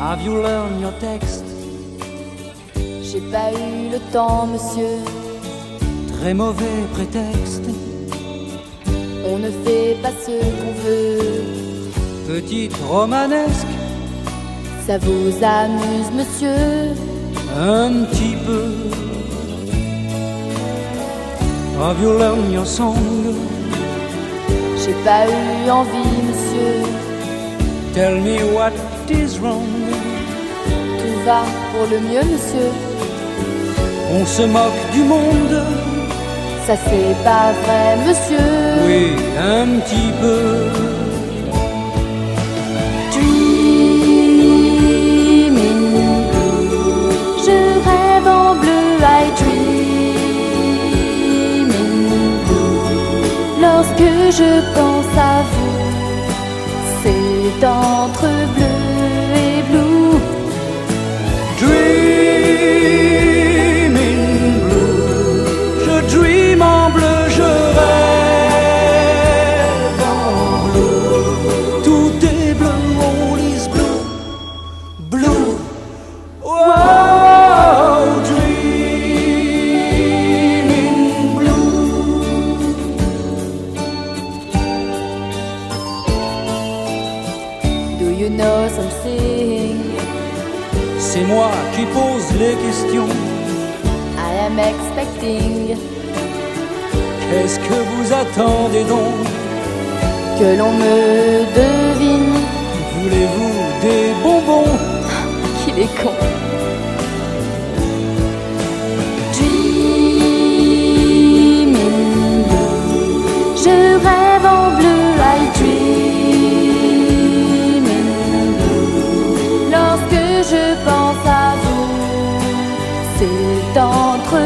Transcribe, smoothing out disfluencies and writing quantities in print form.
Have you learned your text? J'ai pas eu le temps, monsieur. Très mauvais prétexte. On ne fait pas ce qu'on veut. Petite romanesque. Ça vous amuse, monsieur? Un petit peu. Have you learned your song? J'ai pas eu envie, monsieur. Tell me what is wrong. Tout va pour le mieux, monsieur. On se moque du monde. Ça c'est pas vrai, monsieur. Oui, un petit peu. Dreaming blue, je rêve en bleu. I dreaming blue. Lorsque je pense à vous, c'est entre bleu et blue. Dreaming blue, je dream en bleu, je rêve en bleu. Tout est bleu, all is blue, blue. Wow, dreaming blue. Do you know something? C'est moi qui pose les questions. I am expecting Qu'est-ce que vous attendez donc? que l'on me devine. Voulez-vous des bonbons? Qu'il est con. Dreaming blue, je rêve en bleu. I dreaming blue. Lorsque je pense à vous, c'est entre